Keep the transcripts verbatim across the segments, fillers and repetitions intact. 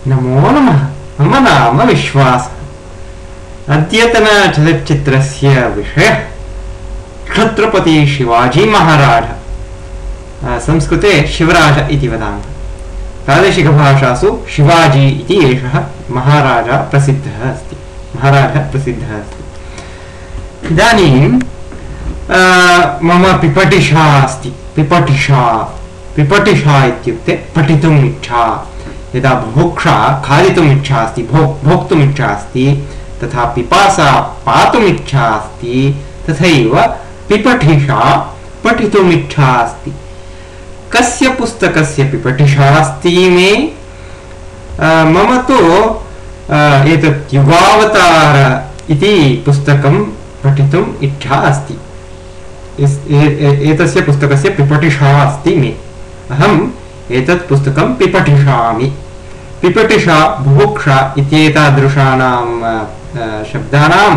नमो नमः। मम नाम विश्वासः। अद्यतन चलच्चित्रस्य विषयः छत्रपति शिवाजी महाराज। संस्कृते शिवराज इति वदामः। प्रादेशिकभाषासु शिवाजी इति एषः महाराजा प्रसिद्धः अस्ति। महाराजः प्रसिद्धः अस्ति। इदानीं मम पिपठिषा अस्ति। पिपठिषा पिपठिषा इत्युक्ते पठितुम् इच्छा। यदा बुभुक्षा खादितुम् इच्छा अस्ति, भो भोक्तुम् इच्छा अस्ति, तथा पिपासा पातुम् इच्छा अस्ति, तथैव पिपठिषा पठितुम् इच्छा अस्ति। कस्य पुस्तकस्य पिपठिषा अस्ति मे? मम तु एतत् युगावतार इति पुस्तकं पठितुम् इच्छा अस्ति। एतस्य पुस्तकस्य पिपठिषा अस्ति मे। अहम् एतत् पुस्तकं पिपठिषामि। पिपठिषा बुभुक्षा इत्येतादृशानां शब्दानां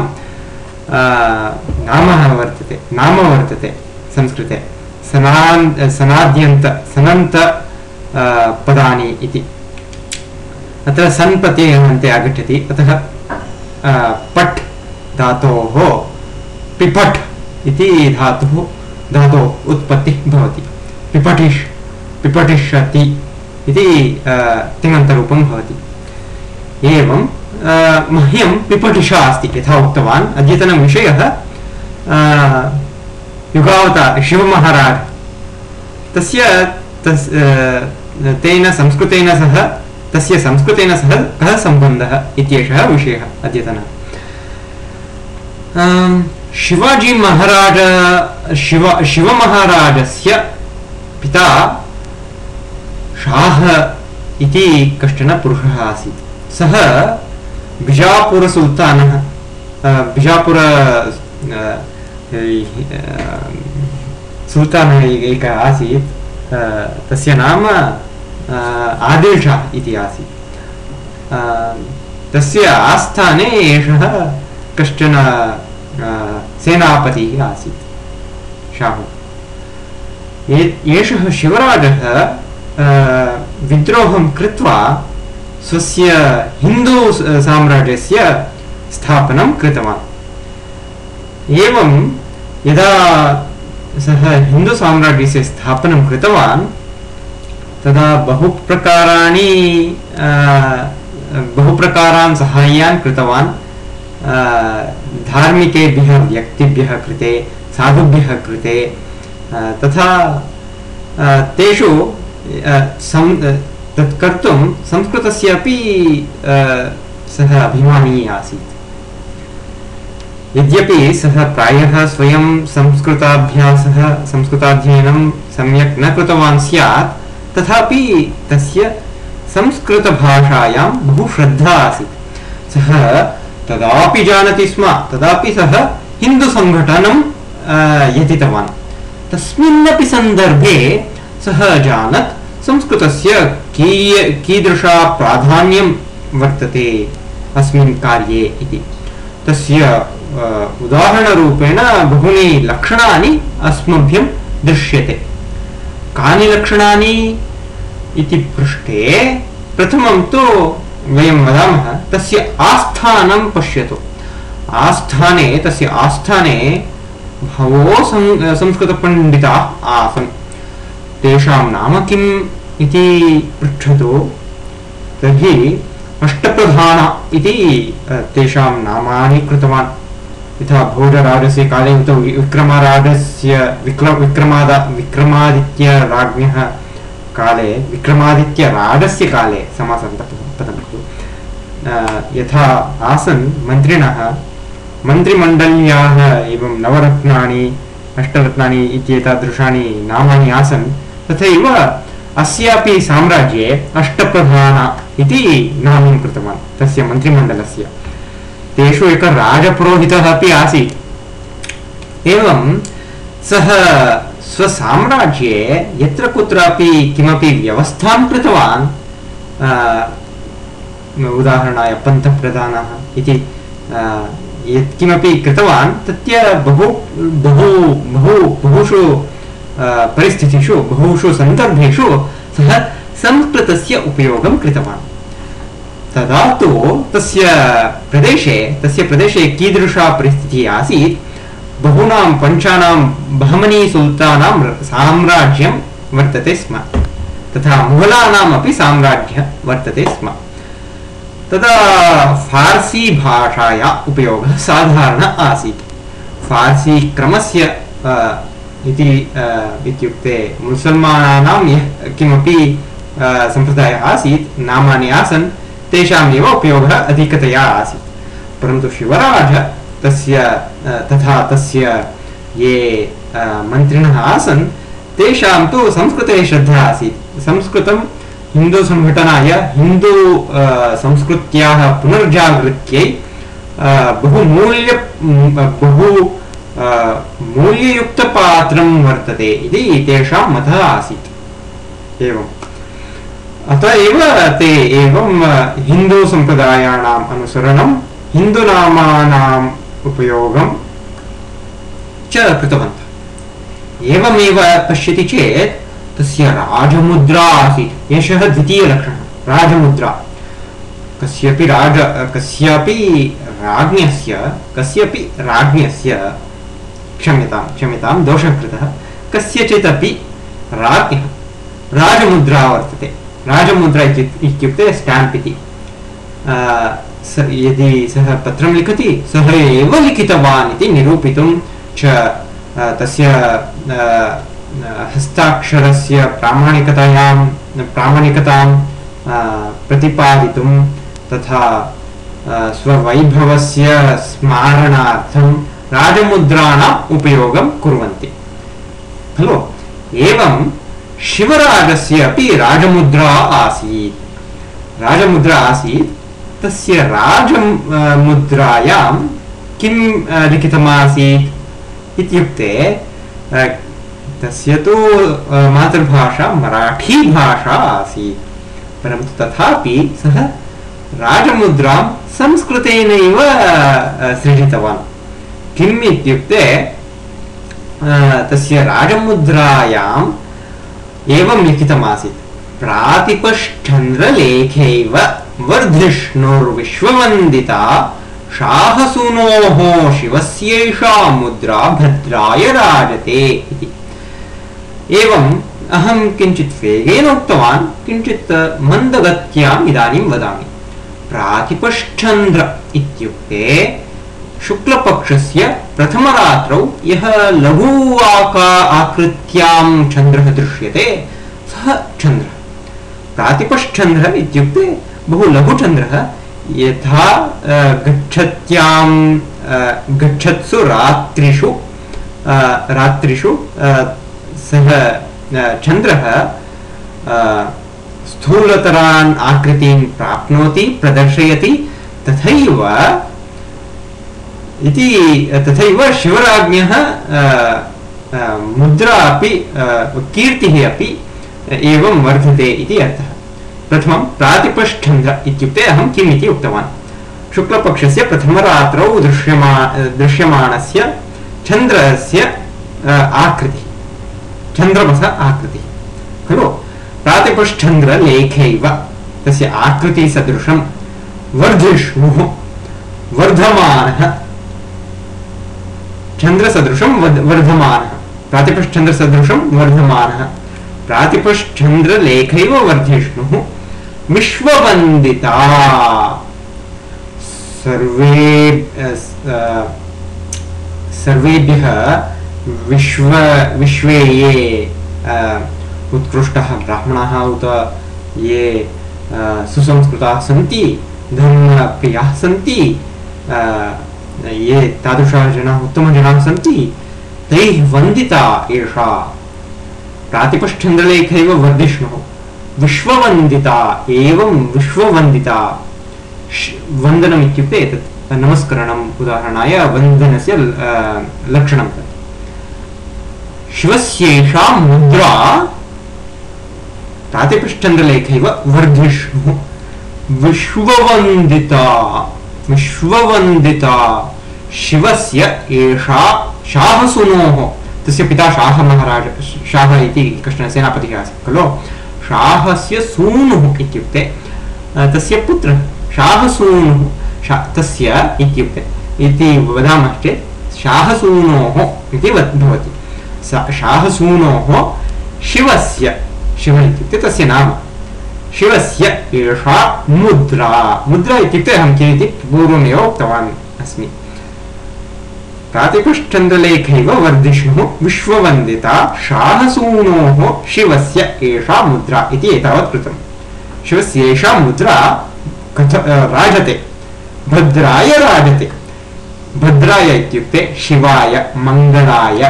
नाम वर्तते नाम वर्तते संस्कृते। सनान् सनाद्यन्त सनन्त पदानि इति। अत्र सन् प्रत्ययः अन्ते आगच्छति। अतः पठ् धातोः पिपठ् इति धातुः धातोः उत्पत्तिः भवति। पिपठिष् पिपठिष्यति इति तिङन्तरूपं भवति। एवं मह्यं पिपठिषा अस्ति। यथा उक्तवान्, अद्यतनविषयः युगावतार शिवमहाराज। तस्य तस् तेन संस्कृतेन सह तस्य संस्कृतेन सह कः सम्बन्धः इत्येषः विषयः अद्यतनः। शिवाजी महाराज शिव शिवमहाराजस्य पिता शाह इति कश्चन पुरुषः आसीत्। सः बिजापुरसुल्तानः बिजापुर सुल्तानः एकः आसीत्। तस्य नाम आदिल् शाह इति आसीत्। तस्य आस्थाने एषः कश्चन सेनापतिः आसीत् शाहु। एषः शिवराजः विद्रोहं कृत्वा स्वस्य हिन्दू साम्राज्यस्य स्थापनं कृतवान्। एवं यदा सः हिन्दू साम्राज्यस्य स्थापनं कृतवान्, तदा बहुप्रकाराणि बहुप्रकारान् साहाय्यान् कृतवान्। धार्मिकेभ्यः व्यक्तिभ्यः कृते, साधुभ्यः कृते, तथा तेषु तत् कर्तुं संस्कृतस्यापि सः अभिमानी आसीत्। यद्यपि सः प्रायः स्वयं संस्कृताभ्यासः संस्कृताध्ययनं सम्यक् न कृतवान् स्यात्, तथापि तस्य संस्कृतभाषायां बहु श्रद्धा आसीत्। सः तदापि जानाति स्म, तदापि सः हिन्दुसङ्घटनं यतितवान्। तस्मिन्नपि सन्दर्भे सः जानत् संस्कृतस्य कीय कीदृशा प्राधान्यं वर्तते अस्मिन् कार्ये इति। तस्य उदाहरणरूपेण बहूनि लक्षणानि अस्मभ्यं दृश्यते। कानि लक्षणानि इति पृष्टे प्रथमं तु वयं वदामः, तस्य आस्थानं पश्यतु। आस्थाने तस्य आस्थाने बहवो संस्कृतपण्डिताः आसन्। तेषां नाम किम् इति पृच्छतु तर्हि अष्टप्रधान इति तेषां नामानि कृतवान्। यथा भोजराजस्य काले उत विक्रमराजस्य विक्र विक्रमाद विक्रमादित्यराज्ञः काले विक्रमादित्यराजस्य काले समासान्तपदं खलु यथा आसन् मन्त्रिणः, मन्त्रिमण्डल्याः एवं नवरत्नानि अष्टरत्नानि इत्येतादृशानि नामानि आसन्, तथैव अस्यापि साम्राज्ये अष्टप्रधान इति नामं कृतवान् तस्य मन्त्रिमण्डलस्य। तेषु एकः राजपुरोहितः अपि आसीत्। एवं सः स्वसाम्राज्ये यत्र कुत्रापि किमपि व्यवस्थां कृतवान्, उदाहरणाय पन्तप्रधानः इति यत्किमपि कृतवान्, तस्य बहु बहु बहु बहुषु परिस्थितिषु बहुषु सन्दर्भेषु सः संस्कृतस्य उपयोगं कृतवान्। तदा तु तस्य प्रदेशे तस्य प्रदेशे कीदृशा परिस्थितिः आसीत् बहूनां पञ्चानां बहमनी सुल्तानां साम्राज्यं वर्तते स्म तथा मुघलानाम् अपि साम्राज्यं वर्तते स्म तदा फार्सी भाषाया उपयोगः साधारण आसीत् फार्सी क्रमस्य इति इत्युक्ते मुसल्मानानां यः किमपि सम्प्रदायः आसीत् नामानि आसन् तेषाम् एव उपयोगः अधिकतया आसीत् परन्तु शिवराज तस्य तथा तस्य ये मन्त्रिणः आसन् तेषां तु संस्कृते श्रद्धा आसीत् संस्कृतं हिन्दू संघटनाय हिन्दू संस्कृत्याः पुनर्जागृत्यै बहु मूल्य बहु मूल्ययुक्तपात्रं वर्तते इति तेषां मतः आसीत् एवम् अतः एव ते एवं हिन्दू सम्प्रदायानाम् अनुसरणं हिन्दुनामानाम् उपयोगं च कृतवन्तः एवमेव पश्यति चेत् तस्य राजमुद्रा आसीत् एषः द्वितीयलक्षणः राजमुद्रा कस्यापि राज कस्यापि राज्ञस्य कस्यापि राज्ञस्य क्षम्यतां क्षम्यतां दोषः कृतः कस्यचित् अपि राज्ञः राजमुद्रा वर्तते राजमुद्रा इत्युक्ते स्टाम्प् इति यदि सः पत्रं लिखति सः एव लिखितवान् इति निरूपितुं च तस्य हस्ताक्षरस्य प्रामाणिकतायां प्रामाणिकतां प्रतिपादितुं तथा स्ववैभवस्य स्मारणार्थं राजमुद्राणाम् उपयोगं कुर्वन्ति खलु एवं शिवराजस्य अपि राजमुद्रा आसीत् राजमुद्रा आसीत् तस्य राजमुद्रायां किं लिखितमासीत् इत्युक्ते तस्य तु मातृभाषा मराठी भाषा आसीत् परन्तु तथापि सः राजमुद्रां संस्कृतेनैव सृजितवान् किम् इत्युक्ते तस्य राजमुद्रायाम् एवं लिखितमासीत् प्रातिपश्चन्द्रलेखैव वर्धिष्णुर्विश्ववन्दिता शाहसूनोः शिवस्यैषा मुद्रा भद्राय राजते इति एवं अहं किञ्चित् वेगेन उक्तवान् किञ्चित् मन्दगत्याम् इदानीं वदामि प्रातिपश्चन्द्र इत्युक्ते शुक्लपक्षस्य प्रथमरात्रौ यः लघु आका आकृत्यां चन्द्रः दृश्यते सः चन्द्रः प्रातिपश्चन्द्रः इत्युक्ते बहु लघुचन्द्रः यथा गच्छत्यां गच्छत्सु रात्रिषु रात्रिषु सः चन्द्रः स्थूलतरान् आकृतिं प्राप्नोति प्रदर्शयति तथैव इति तथैव शिवराज्ञः मुद्रा अपि कीर्तिः अपि एवं वर्धते इति अर्थः प्रथमं प्रातिपश्चन्द्र इत्युक्ते अहं किम् इति उक्तवान् शुक्लपक्षस्य प्रथमरात्रौ दृश्यमा दृश्यमानस्य चन्द्रस्य आकृतिः चन्द्रमस आकृतिः खलु प्रातिपश्चन्द्रलेखैव तस्य आकृतिसदृशं वर्धिष्णुः वर्धमानः चन्द्रसदृशं वर्धमानः प्रातिपश्चन्द्रसदृशं वर्धमानः प्रातिपश्चन्द्रलेखैव वर्धिष्णुः विश्ववन्दिता सर्वे सर्वेभ्यः विश्व विश्वे ये उत्कृष्टाः ब्राह्मणाः उत ये सुसंस्कृताः सन्ति धर्मप्रियाः सन्ति ये तादृशाः जनाः उत्तमजनाः सन्ति तैः वन्दिता एषा प्रातिपश्चन्द्रलेखैव वर्धिष्णुः विश्ववन्दिता एवं विश्ववन्दिता वन्दनम् इत्युक्ते तत् नमस्करणम् उदाहरणाय वन्दनस्य लक्षणं तत् शिवस्यैषा मुद्रा प्रातिपश्चन्द्रलेखैव वर्धिष्णुः विश्ववन्दिता विश्ववन्दिता शिवस्य एषा शाहसूनोः तस्य पिता शाह महाराज शाह इति कश्चन सेनापतिः आसीत् खलु शाहस्य सूनुः इत्युक्ते तस्य पुत्रः शाहसूनुः शा तस्य इत्युक्ते इति वदामः चेत् शाहसूनोः इति भवति। शाहसूनोः शिवस्य, शिव इत्युक्ते तस्य नाम, शिवस्य एषा मुद्रा। मुद्रा इत्युक्ते अहं किमिति पूर्वमेव उक्तवान् अस्मि। प्रातिपश्चन्द्रलेखैव वर्धिष्णुः विश्ववन्दिता शाहसूनोः शिवस्य एषा मुद्रा इति एतावत् कृतं। शिवस्य एषा मुद्रा कथ राजते, भद्राय राजते। भद्राय इत्युक्ते शिवाय, मङ्गलाय,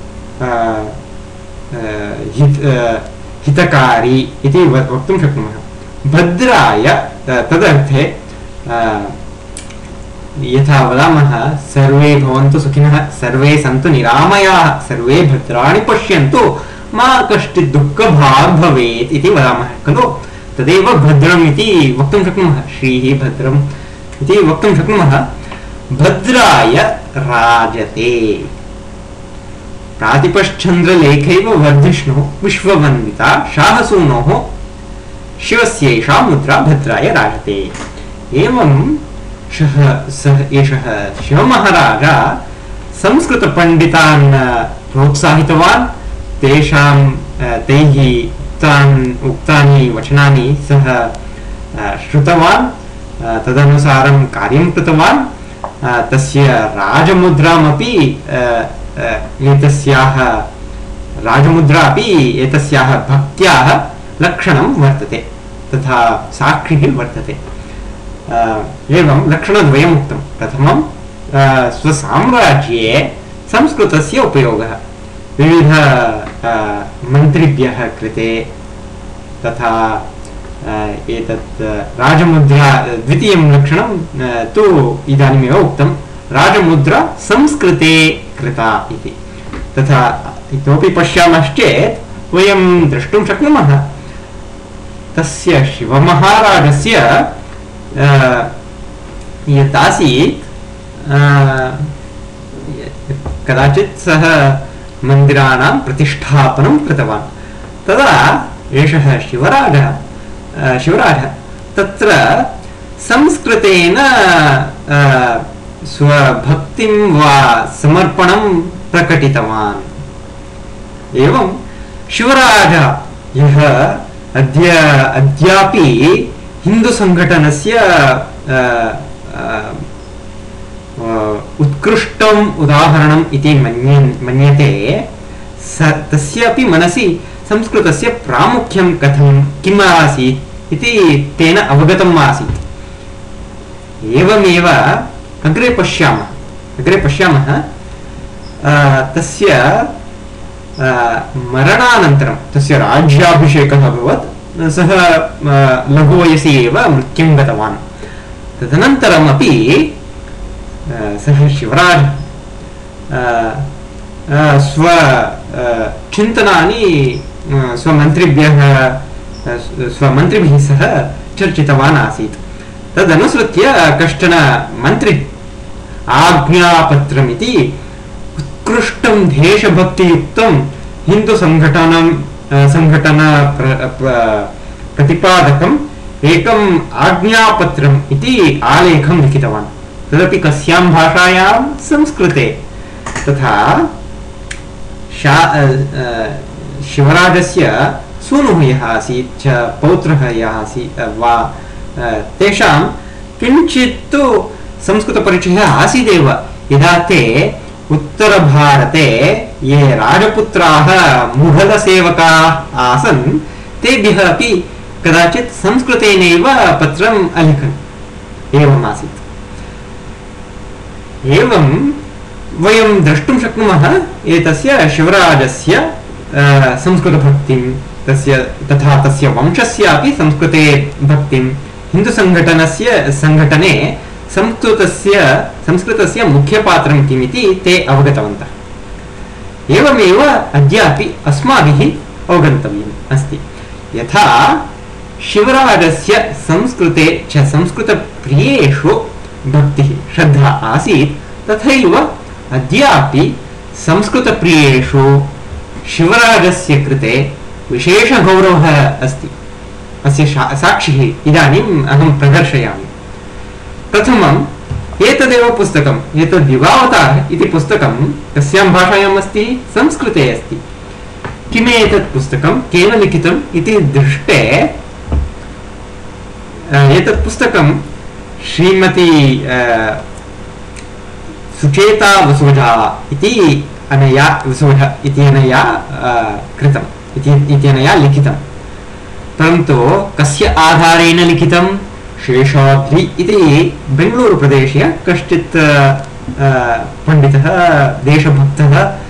हित हितकारी इति वक्तुं शक्नुमः। भद्राय तदर्थे यथा वदामः सर्वे भवन्तु सुखिनः, सर्वे सन्तु निरामयाः, सर्वे भद्राणि पश्यन्तु, मा कश्चित् दुःखभाग् भवेत् इति वदामः खलु। तदेव भद्रम् इति वक्तुं शक्नुमः, श्रीः भद्रम् इति वक्तुं शक्नुमः। भद्राय राजते। प्रातिपश्चन्द्रलेखैव वर्धिष्णुः विश्ववन्दिता शाहसूनोः शिवस्यैषा मुद्रा भद्राय राजते। एवं सः सः एषः शिवमहाराजा संस्कृतपण्डितान् प्रोत्साहितवान्। तेषां तैः उक्तान् उक्तानि वचनानि सः श्रुतवान्, तदनुसारं कार्यं कृतवान्। तस्य राजमुद्रामपि एतस्याः राजमुद्रा अपि एतस्याः भक्त्याः लक्षणं वर्तते, तथा साक्षिः वर्तते। एवं लक्षणद्वयम् उक्तं। प्रथमं स्वसाम्राज्ये संस्कृतस्य उपयोगः विविध मन्त्रिभ्यः कृते, तथा एतत् राजमुद्रा। द्वितीयं लक्षणं तु इदानीमेव उक्तं, राजमुद्रा संस्कृते कृता इति। तथा इतोपि पश्यामश्चेत् वयं द्रष्टुं शक्नुमः, तस्य शिवमहाराजस्य यत् आसीत्, कदाचित् सः मन्दिराणां प्रतिष्ठापनं कृतवान्। तदा एषः शिवराजः शिवराजः तत्र संस्कृतेन स्वभक्तिं वा समर्पणं प्रकटितवान्। एवं शिवराजः यः अद्य अद्यापि हिन्दुसङ्घटनस्य उत्कृष्टम् उदाहरणम् इति मन्ये मन्यते। स तस्यापि मनसि संस्कृतस्य प्रामुख्यं कथं किम् आसीत् इति तेन अवगतम् आसीत्। एवमेव अग्रे पश्यामः अग्रे पश्यामः तस्य मरणानन्तरं तस्य राज्याभिषेकः अभवत्। सः लघुवयसि एव मृत्युं गतवान्। तदनन्तरमपि सः शिवराज स्व चिन्तनानि स्वमन्त्रिभ्यः स्वमन्त्रिभिः सह चर्चितवान् आसीत्। तदनुसृत्य कश्चन मन्त्री आज्ञापत्रमिति उत्कृष्टं देशभक्तियुक्तं हिन्दुसङ्घटनं संघटन प्रतिपादकम् एकम् आज्ञापत्रम् इति आलेखं लिखितवान्। तदपि कस्यां भाषायां? संस्कृते। तथा शिवराजस्य सूनुः यः आसीत् च पौत्रः यः आसीत् वा तेषां किञ्चित् संस्कृतपरिचयः आसीदेव। यदा ते उत्तरभारते ये राजपुत्राः मुघलसेवकाः आसन् तेभ्यः अपि कदाचित् संस्कृतेनैव पत्रम् अलिखन्। एवम् आसीत्। एवं वयं द्रष्टुं शक्नुमः एतस्य शिवराजस्य संस्कृतभक्तिं, तस्य तथा तस्य वंशस्यापि संस्कृते भक्तिं, हिन्दुसङ्घटनस्य सङ्घटने संस्कृतस्य संस्कृतस्य मुख्यपात्रं किमिति ते अवगतवन्तः। एवमेव अद्यापि अस्माभिः अवगन्तव्यम् अस्ति। यथा शिवराजस्य संस्कृते च संस्कृतप्रियेषु भक्तिः श्रद्धा आसीत्, तथैव अद्यापि संस्कृतप्रियेषु शिवराजस्य कृते विशेषगौरवः अस्ति। अस्य साक्षिः इदानीम् अहं प्रदर्शयामि। प्रथमम् एतदेव पुस्तकम् एतद् युगावतारः इति पुस्तकं कस्यां भाषायाम् अस्ति संस्कृते अस्ति किमेतत् पुस्तकं केन लिखितम् इति दृष्टे एतत् पुस्तकं श्रीमती सुचेता वसुधा इति अनया वसुधा इति अनया कृतम् इति इत्यनया लिखितं परन्तु कस्य आधारेण लिखितं शेषाद्रि इति बेंगलूरु प्रदेशीय कश्चित् पंडितः देशभक्तः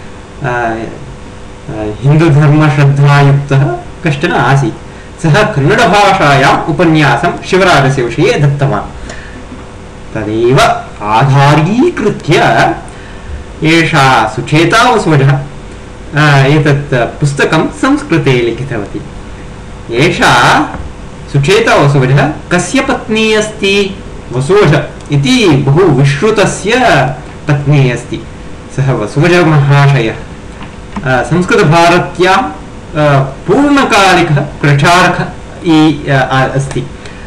हिन्दुधर्मश्रद्धायुक्तः कश्चन आसीत् सः कन्नडभाषायाम् उपन्यासं शिवराजस्य विषये दत्तवान् तदेव आधारीकृत्य एषा सुचेता वसुधा एतत् पुस्तकं संस्कृते लिखितवती एषा सुचेता वसुधा कस्य पत्नी अस्ति वसुधा इति बहु विश्रुतस्य पत्नी अस्ति सः वसुधा महाशयः संस्कृतभारत्यां पूर्णकालिकः प्रचारकः अस्ति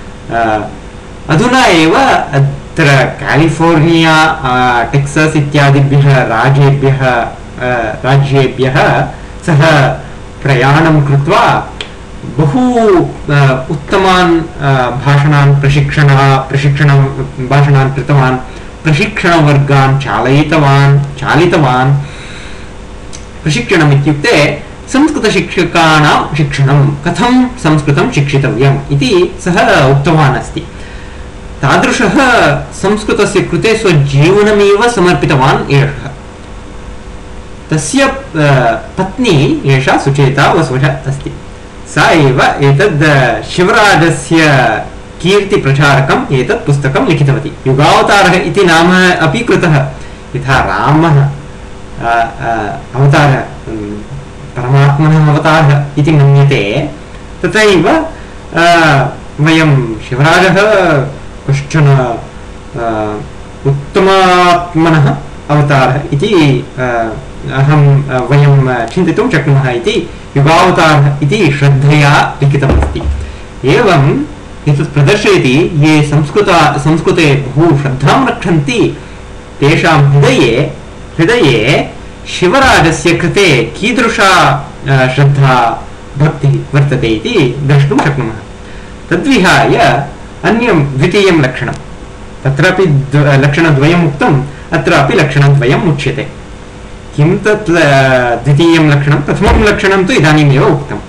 अधुना एव अत्र कैलिफोर्निया टेक्सास् इत्यादिभ्यः राज्येभ्यः राज्येभ्यः सः प्रयाणं कृत्वा बहु उत्तमान् भाषणान् प्रशिक्षण प्रशिक्षणं भाषणान् कृतवान् प्रशिक्षणवर्गान् चालयितवान् चालितवान् प्रशिक्षणम् इत्युक्ते संस्कृतशिक्षकाणां शिक्षणं कथं संस्कृतं शिक्षितव्यम् इति सः उक्तवान् अस्ति तादृशः संस्कृतस्य कृते स्वजीवनमेव समर्पितवान् एषः तस्य पत्नी एषा सुचेता वसुधा अस्ति सा एव एतद् शिवराजस्य कीर्तिप्रचारकम् एतत् पुस्तकं लिखितवती युगावतारः इति नाम अपि कृतः यथा रामः अवतारः परमात्मनः अवतारः इति मन्यते तथैव वयं शिवराजः कश्चन उत्तमात्मनः अवतारः इति अहं वयं चिन्तितुं शक्नुमः इति युगावतारः इति श्रद्धया लिखितमस्ति एवम् एतत् प्रदर्शयति ये संस्कृत संस्कृते बहु श्रद्धां रक्षन्ति तेषां हृदये हृदये शिवराजस्य कृते कीदृशा श्रद्धा भक्तिः वर्तते इति द्रष्टुं शक्नुमः तद्विहाय अन्यं द्वितीयं लक्षणं तत्रापि लक्षणद्वयम् उक्तम् अत्रापि लक्षणद्वयम् उच्यते किं तत् द्वितीयं लक्षणं प्रथमं लक्षणं तु इदानीमेव उक्तं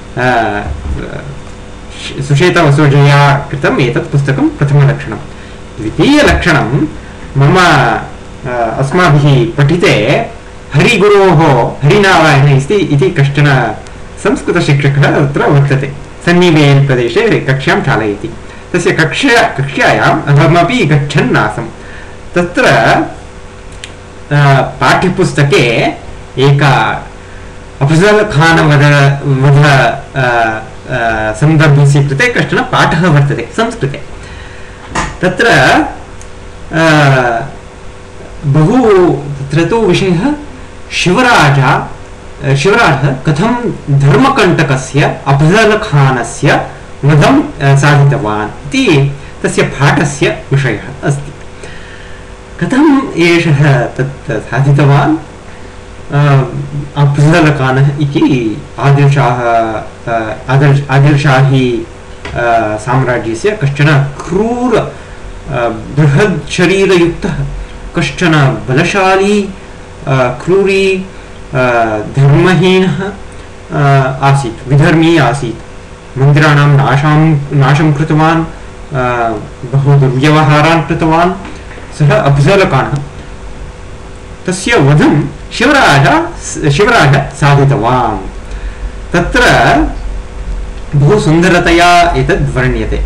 सुचेता वसुधया कृतम् एतत् पुस्तकं प्रथमलक्षणं द्वितीयलक्षणं मम अस्माभिः पठिते हरिगुरोः हरिनारायण इति कश्चन संस्कृतशिक्षकः अत्र वर्तते सन्निवेल् प्रदेशे कक्ष्यां चालयति तस्य कक्षा कक्ष्यायाम् अहमपि गच्छन् आसम् तत्र पाठ्यपुस्तके एका अफजल खान वध वध सन्दर्भस्य कृते कश्चन पाठः वर्तते संस्कृते तत्र बहु तत्र तु विषयः शिवराज शिवराजः कथं धर्मकण्टकस्य अफजल खानस्य वधं साधितवान् इति तस्य पाठस्य विषयः अस्ति कथम् एषः तत् साधितवान् अफजल खानः इति आदिलशाह आदिलशाही साम्राज्यस्य कश्चन क्रूर बृहत् शरीरयुक्तः कश्चन बलशाली क्रूरी धर्महीनः आसीत् विधर्मी आसीत् मन्दिराणां नाशं नाशं कृतवान् बहु दुर्व्यवहारान् कृतवान् सः अफजल खानः तस्य वधं शिवराजः शिवराजः साधितवान् तत्र बहु सुन्दरतया एतद् वर्ण्यते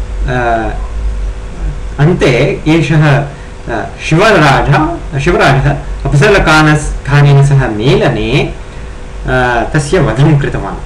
अन्ते एषः शिवराजः शिवराजः अफजल खानेन सह मेलने तस्य वधं कृतवान्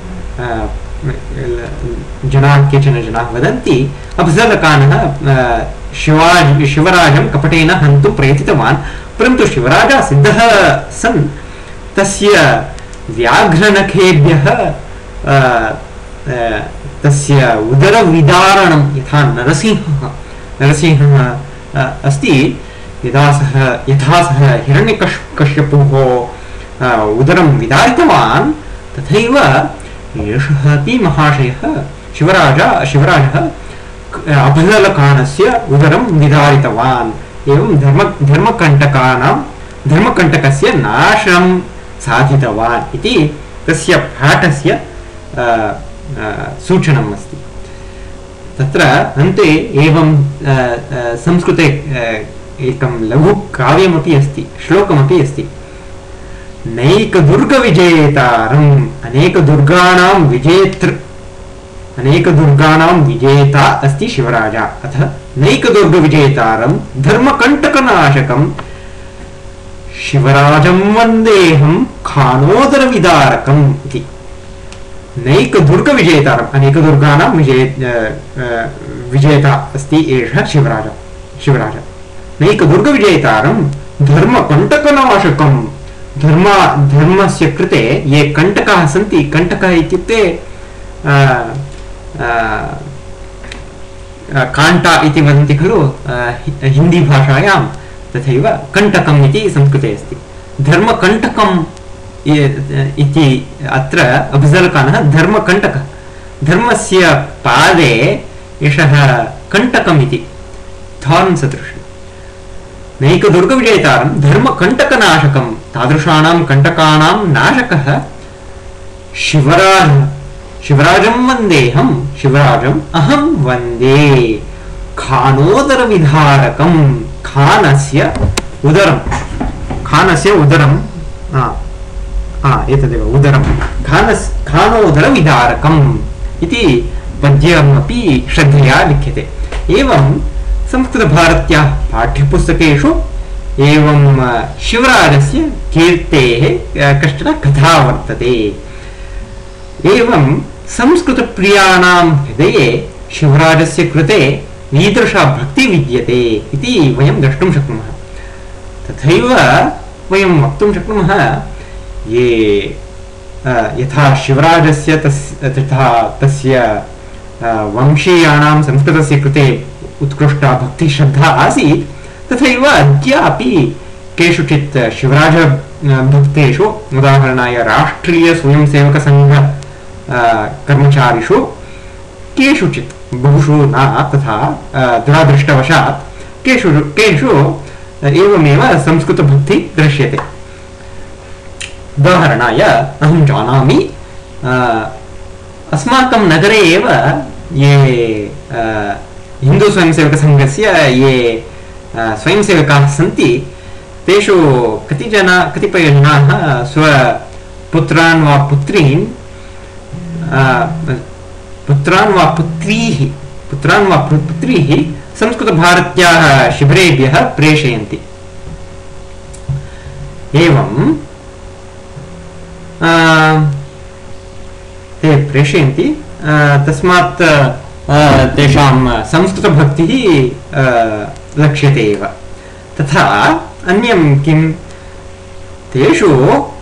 जनाः केचन जनाः वदन्ति अफजल खानः शिवाज शिवराजं कपटेन हन्तुं प्रयतितवान् परन्तु शिवराजः सिद्धः सन् तस्य व्याघ्रनखेभ्यः तस्य उदरविदारणं यथा नरसिंहः नरसिंहः अस्ति यदा सः यथा सः हिरण्यकश् कश्यपोः उदरं विदारितवान् तथैव एषः अपि महाशयः शिवराज शिवराजः अफजलखानस्य उदरं विदारितवान् एवं धर्म धर्मकण्टकानां धर्मकण्टकस्य नाशं साधितवान् इति तस्य पाठस्य सूचनम् अस्ति। तत्र अन्ते एवं संस्कृते एकं लघु काव्यमपि अस्ति, श्लोकमपि अस्ति। नैकदुर्गविजेतारम् अनेकदुर्गाणां विजेतृ अनेकदुर्गाणां विजेता अस्ति शिवराजा। अथ नैकदुर्गविजेतारं धर्मकण्टकनाशकं शिवराजं वन्देऽहं खानोदरविदारकम् इति। नैकदुर्गविजेतारम् अनेकदुर्गाणां विजय विजेता अस्ति एषः शिवराजः शिवराजः नैकदुर्गविजेतारं धर्मकण्टकनाशकं धर्म धर्मस्य कृते ये कण्टकाः सन्ति, कण्टकः इत्युक्ते काण्टा इति वदन्ति खलु हिन्दी भाषायां, तथैव कण्टकम् इति संस्कृते अस्ति। धर्मकण्टकम् इति अत्र अफजलखानः धर्मकण्टकः, धर्मस्य पादे एषः कण्टकम् इति थार्न् सदृशम्। नैकदुर्गविजेतारं धर्मकण्टकनाशकं तादृशानां कण्टकानां नाशकः शिवराजः शिवराजं वन्देऽहं शिवराजम् अहं वन्दे खानोदरविदारकं खानस्य उदरं खानस्य उदरं एतदेव उदरं खानस् खानोदरविदारकम् इति पद्यमपि श्रद्धया लिख्यते। एवं संस्कृतभारत्याः पाठ्यपुस्तकेषु एवं शिवराजस्य कीर्तेः कश्चन कथा वर्तते। एवं संस्कृतप्रियाणां हृदये शिवराजस्य कृते कीदृशा भक्ति विद्यते इति वयं द्रष्टुं शक्नुमः। तथैव वयं वक्तुं शक्नुमः ये यथा शिवराजस्य तथा तस्य वंशीयाणां संस्कृतस्य कृते उत्कृष्टा भक्तिश्रद्धा आसीत्, तथैव अद्यापि केषुचित् शिवराज भक्तेषु, उदाहरणाय राष्ट्रीय स्वयंसेवकसङ्घ कर्मचारिषु केषुचित्, बहुषु न तथा दुरादृष्टवशात् केषु केषु एवमेव संस्कृतभक्ति दृश्यते। उदाहरणाय अहं जानामि अस्माकं नगरे एव ये हिन्दू स्वयंसेवकसङ्घस्य ये स्वयंसेवकाः सन्ति तेषु कति जना कतिपयजनाः स्वपुत्रान् वा पुत्रीन् पुत्रान् वा पुत्रीः पुत्रान् वा पुत्रीः संस्कृतभारत्याः शिबिरेभ्यः प्रेषयन्ति। एवं ते प्रेषयन्ति, तस्मात् तेषां संस्कृतभक्तिः लक्ष्यते एव। तथा अन्यं किं, तेषु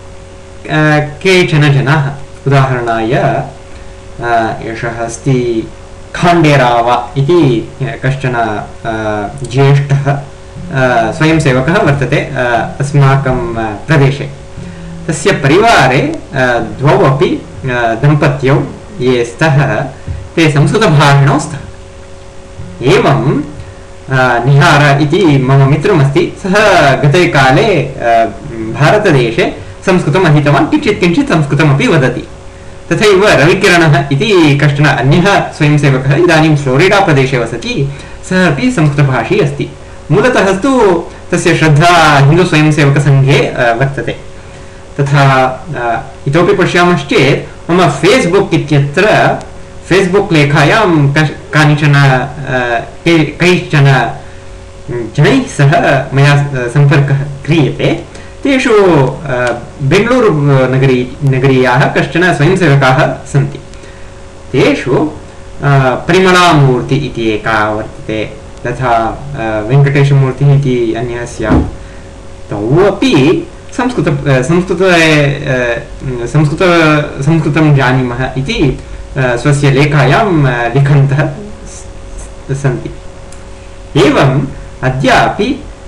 केचन जनाः, उदाहरणाय एषः अस्ति खाण्डेराव इति कश्चन ज्येष्ठः स्वयंसेवकः वर्तते अस्माकं प्रदेशे। तस्य परिवारे द्वौ अपि दम्पत्यौ ये स्तः ते संस्कृतभाषिणौ स्तः। एवं निहार इति मम मित्रमस्ति, सः गते काले भारतदेशे संस्कृतम् अधीतवान्, किञ्चित् किञ्चित् संस्कृतमपि वदति। तथैव रविकिरणः इति कश्चन अन्यः स्वयंसेवकः इदानीं फ्लोरिडा प्रदेशे वसति, सः अपि संस्कृतभाषी अस्ति। मूलतः तु तस्य श्रद्धा हिन्दू स्वयंसेवकसङ्घे वर्तते। तथा इतोपि पश्यामश्चेत् मम फेस्बुक् इत्यत्र फेस्बुक् लेखायां कानिचन कैश्चन जनैः सह मया सम्पर्कः क्रियते। तेषु बेङ्गळूरु नगरी नगरीयाः कश्चन स्वयंसेवकाः सन्ति। तेषु परिमलामूर्ति इति एका वर्तते, तथा वेङ्कटेशमूर्तिः इति अन्यः स्यात्। तौ अपि संस्कृत संस्कृत संस्कृत संस्कृतं जानीमः इति स्वस्य लेखायां लिखन्तः सन्ति। एवम् अद्यापि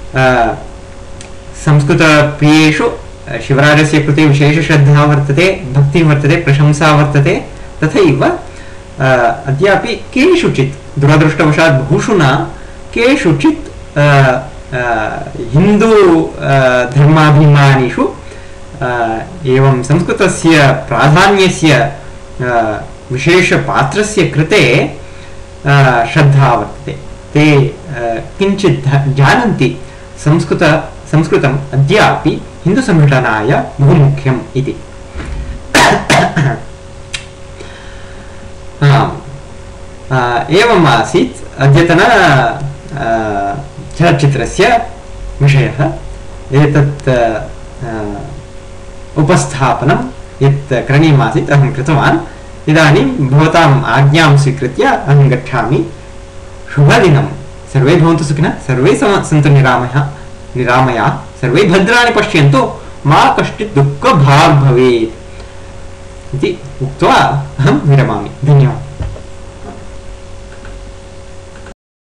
संस्कृतप्रियेषु शिवराजस्य कृते विशेषश्रद्धा वर्तते, भक्तिः वर्तते, प्रशंसा वर्तते। तथैव अद्यापि केषुचित् दुरदृष्टवशात् बहुषु न केषुचित् हिन्दू धर्माभिमानिषु एवं संस्कृतस्य प्राधान्यस्य विशेषपात्रस्य कृते श्रद्धा वर्तते। ते किञ्चित् जानन्ति संस्कृत संस्कृतम् अद्यापि हिन्दुसङ्घटनाय बहु मुख्यम् इति। एवम् आसीत् अद्यतन चलच्चित्रस्य विषयः। एतत् उपस्थापनं यत् करणीयमासीत् अहं कृतवान्। इदानीं भवताम् आज्ञां स्वीकृत्य अहं गच्छामि। शुभदिनं। सर्वे भवन्तु सुखिनः, सर्वे सन्तु निरामयाः निरामयाः, सर्वे भद्राणि पश्यन्तु, मा कश्चित् दुःखभाग् भवेत् इति उक्त्वा अहं विरमामि। धन्यवादः।